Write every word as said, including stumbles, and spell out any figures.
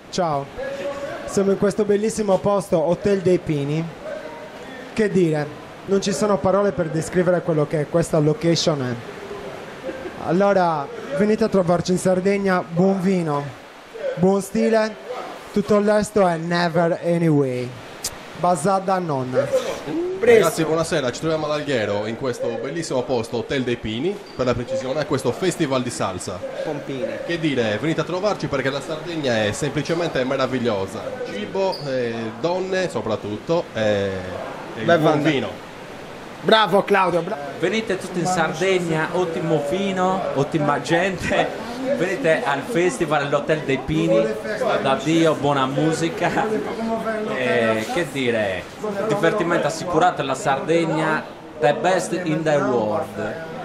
Ciao, siamo in questo bellissimo posto, Hotel dei Pini. Che dire, non ci sono parole per descrivere quello che questa location è. Allora, venite a trovarci in Sardegna, buon vino, buon stile, tutto il resto è never anyway. Basada non. Ragazzi, buonasera, ci troviamo ad Alghero in questo bellissimo posto, Hotel dei Pini, per la precisione, a questo festival di salsa. Pompini. Che dire, venite a trovarci perché la Sardegna è semplicemente meravigliosa. Cibo, eh, donne soprattutto, e, e Beh, buon Vanda. vino. Bravo Claudio, bra- Venite tutti in Sardegna, ottimo vino, ottima gente. Venite al festival all'Hotel dei Pini, da Dio, buona musica. E, che dire, divertimento assicurato alla Sardegna, the best in the world.